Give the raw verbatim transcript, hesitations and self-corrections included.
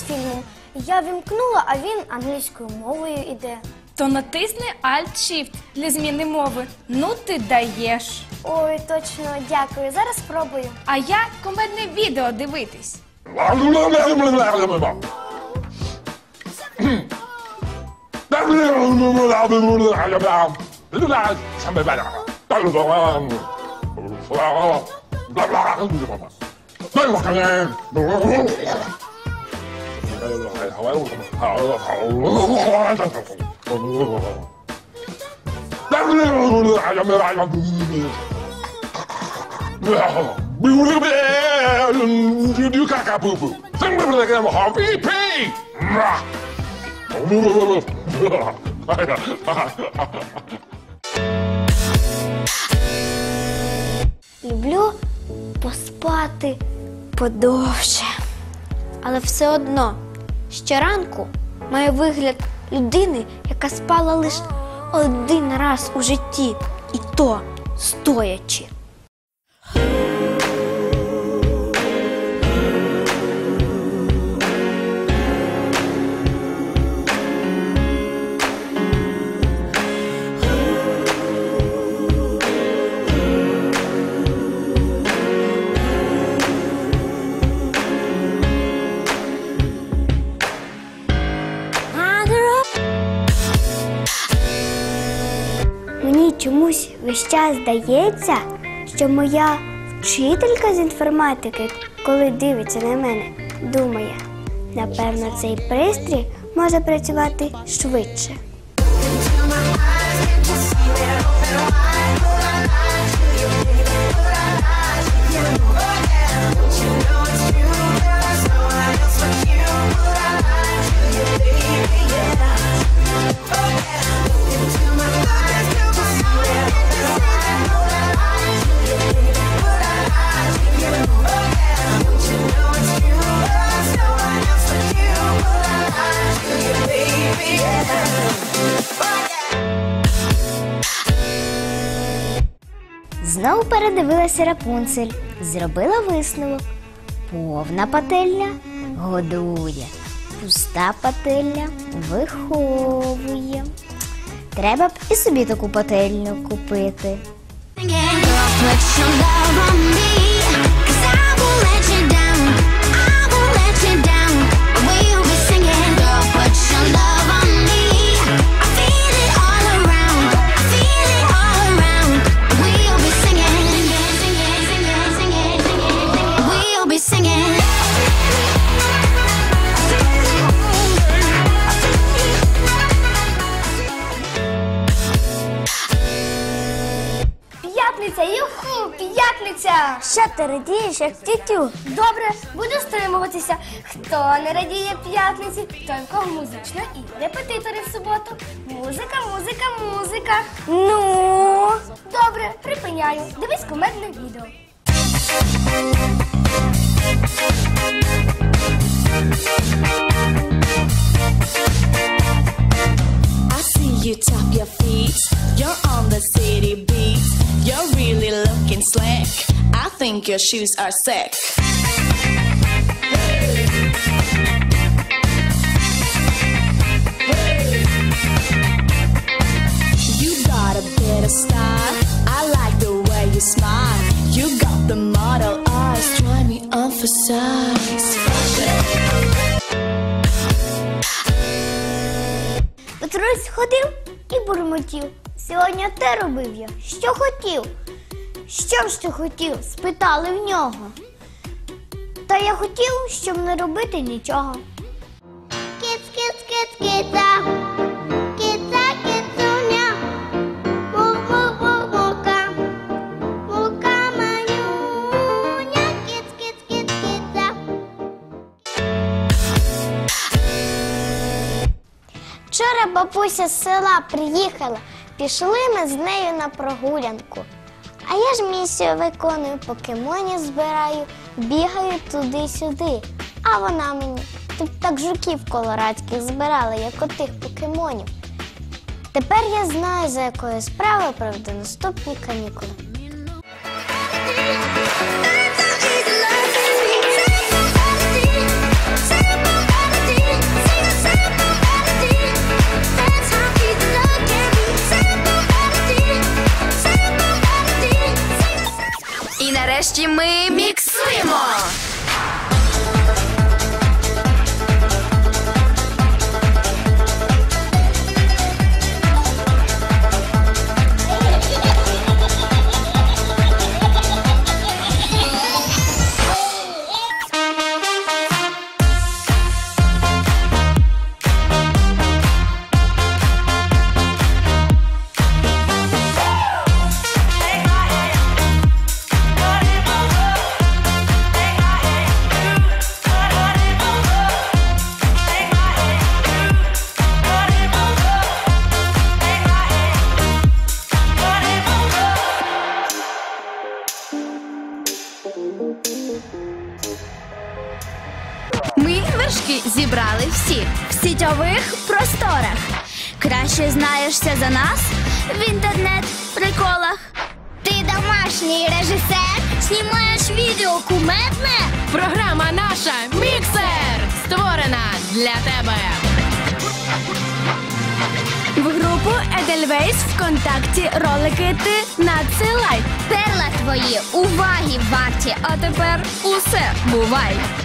мультфільмом. Я вімкнула, а він англійською мовою іде. То натисни Alt-Shift для зміни мови. Ну ти даєш. Ой, точно, дякую. Зараз спробую. А я комедне відео дивитись. Люблю поспати подовше. Але все одно, щоранку маю вигляд людини, яка спала лише один раз у житті, і то стоячи. Мені чомусь весь час здається, що моя вчителька з інформатики, коли дивиться на мене, думає, напевно, цей пристрій може працювати швидше. Знову передивилася Рапунцель, зробила висновок. Повна пательня годує, пуста пательня виховує. Треба б і собі таку пательню купити. П'ятниця, юху, п'ятниця! Що ти радієш, як тютю? Добре, буду стримуватися. Хто не радіє п'ятниці, той в кого музична і репетитори в суботу. Музика, музика, музика. Ну? Добре, припиняю. Дивись кумедне відео. You tap your feet, you're on the city beat. You're really looking slick. I think your shoes are sick. Hey. Hey. You got a bit of style. I like the way you smile. You got the model eyes, drive me on for size. Петрусь ходив і бурмотів. Сьогодні те робив я, що хотів. Що ж ти хотів? Спитали в нього. Та я хотів, щоб не робити нічого. Кіц, кіц, кіц, кіца. Кіца, кіцуня. Мук, мук, мук, мука. Мука манюня. Кіц, кіц, кіц, кіца. Вчора бабуся з села приїхала, пішли ми з нею на прогулянку. А я ж місію виконую, покемонів збираю, бігаю туди-сюди. А вона мені, ти б так жуків колорадських збирала, як отих покемонів. Тепер я знаю, за якою справою проведу наступні канікули. І нарешті ми міксуємо. Ми вершки зібрали всі в сітьових просторах. Краще знаєшся за нас в інтернет-приколах. Ти домашній режисер, знімаєш відео кумедне? Програма наша «Міксер» створена для тебе. В групу Edelweiss ВКонтакті ролики ти надсилай. Перла твої уваги варті. А тепер усе, бувай!